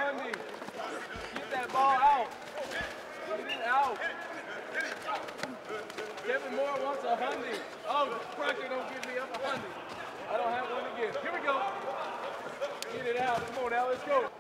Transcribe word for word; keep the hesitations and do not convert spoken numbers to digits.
hundy. Get that ball out. Get it out. Kevin Moore wants a hundy. Oh, Crocker don't give me up a hundy. I don't have one to give. Here we go. Get it out. Come on now, let's go.